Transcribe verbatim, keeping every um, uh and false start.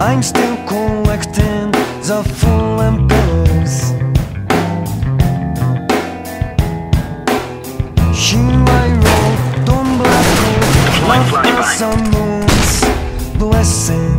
I'm still collecting the fallen pillows. Here I roll, don't black hole, love as a moon's blessing.